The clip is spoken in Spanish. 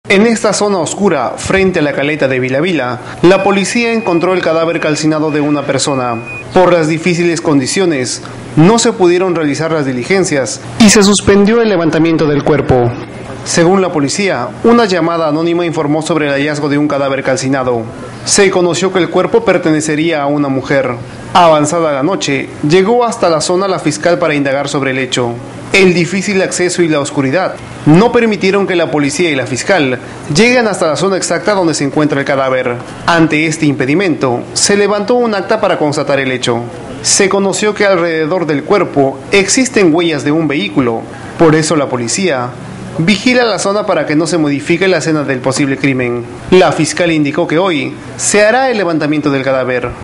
En esta zona oscura, frente a la caleta de Vilavila, la policía encontró el cadáver calcinado de una persona. Por las difíciles condiciones, no se pudieron realizar las diligencias y se suspendió el levantamiento del cuerpo. Según la policía, una llamada anónima informó sobre el hallazgo de un cadáver calcinado. Se conoció que el cuerpo pertenecería a una mujer. Avanzada la noche, llegó hasta la zona la fiscal para indagar sobre el hecho. El difícil acceso y la oscuridad no permitieron que la policía y la fiscal lleguen hasta la zona exacta donde se encuentra el cadáver. Ante este impedimento, se levantó un acta para constatar el hecho. Se conoció que alrededor del cuerpo existen huellas de un vehículo. Por eso la policía vigila la zona para que no se modifique la escena del posible crimen. La fiscal indicó que hoy se hará el levantamiento del cadáver.